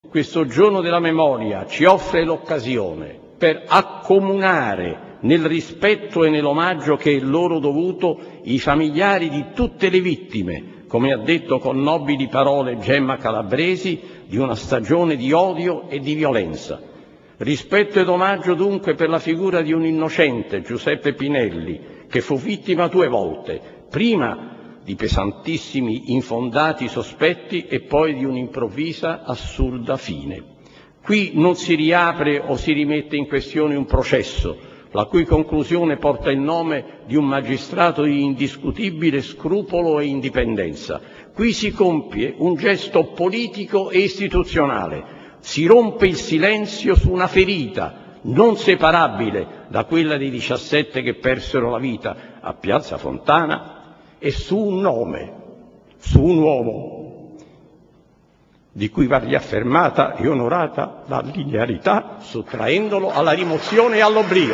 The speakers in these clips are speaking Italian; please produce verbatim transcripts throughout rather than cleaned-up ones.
questo giorno della memoria ci offre l'occasione per accomunare nel rispetto e nell'omaggio che è loro dovuto i familiari di tutte le vittime, come ha detto con nobili parole Gemma Calabresi, di una stagione di odio e di violenza. Rispetto ed omaggio dunque per la figura di un innocente, Giuseppe Pinelli, che fu vittima due volte, prima di pesantissimi infondati sospetti e poi di un'improvvisa assurda fine. Qui non si riapre o si rimette in questione un processo, la cui conclusione porta il nome di un magistrato di indiscutibile scrupolo e indipendenza. Qui si compie un gesto politico e istituzionale, si rompe il silenzio su una ferita non separabile da quella dei diciassette che persero la vita a Piazza Fontana e su un nome, su un uomo di cui va riaffermata e onorata la linearità, sottraendolo alla rimozione e all'oblio.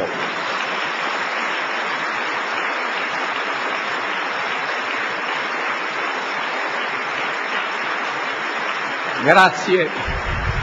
Grazie.